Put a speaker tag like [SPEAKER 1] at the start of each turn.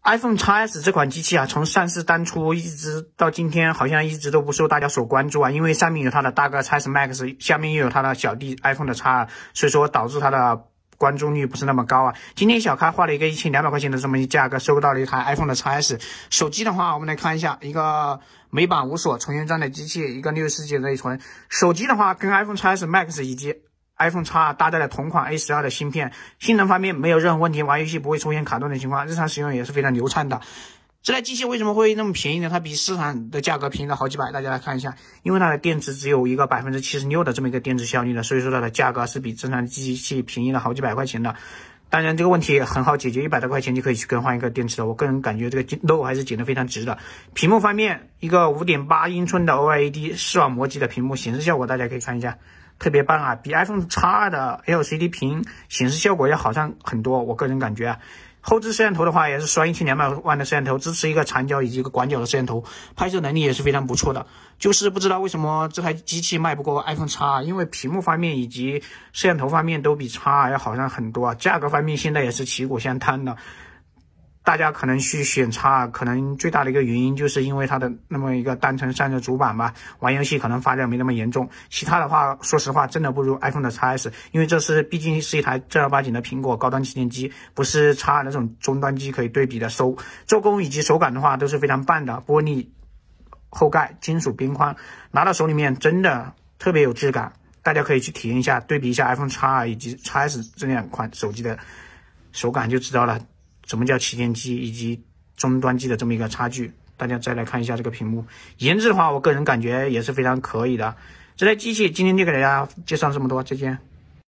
[SPEAKER 1] iPhone Xs 这款机器啊，从上市当初一直到今天，好像一直都不受大家所关注啊。因为上面有它的大哥 Xs Max， 下面又有它的小弟 iPhone 的 X， 所以说导致它的关注率不是那么高啊。今天小咖花了一个1200块钱的这么一价格，收到了一台 iPhone 的 Xs。手机的话，我们来看一下，一个美版无锁纯原装的机器，一个64G 的内存。手机的话，跟 iPhone Xs Max 以及iPhone X 搭载了同款 A12的芯片，性能方面没有任何问题，玩游戏不会出现卡顿的情况，日常使用也是非常流畅的。这台机器为什么会那么便宜呢？它比市场的价格便宜了好几百，大家来看一下，因为它的电池只有一个76%的这么一个电池效率的，所以说它的价格是比正常机器便宜了好几百块钱的。当然这个问题很好解决，100多块钱就可以去更换一个电池了。我个人感觉这个肉还是捡得非常值的。屏幕方面，一个5.8英寸的 OLED 视网膜级的屏幕，显示效果大家可以看一下。特别棒啊，比 iPhone X2 的 LCD 屏显示效果要好上很多，我个人感觉啊。后置摄像头的话也是双1200万的摄像头，支持一个长焦以及一个广角的摄像头，拍摄能力也是非常不错的。就是不知道为什么这台机器卖不过 iPhone X， 因为屏幕方面以及摄像头方面都比 X2 要好上很多啊。价格方面现在也是旗鼓相当的。大家可能去选X，可能最大的一个原因就是因为它的那么一个单层散热主板吧，玩游戏可能发热没那么严重。其他的话，说实话，真的不如 iPhone 的 Xs， 因为毕竟是一台正儿八经的苹果高端旗舰机，不是X2那种终端机可以对比的。做工以及手感的话都是非常棒的，玻璃后盖、金属边框，拿到手里面真的特别有质感。大家可以去体验一下，对比一下 iPhone X 以及 Xs 这两款手机的手感就知道了。什么叫旗舰机以及终端机的这么一个差距？大家再来看一下这个屏幕，颜值的话，我个人感觉也是非常可以的。这台机器今天就给大家介绍这么多，再见。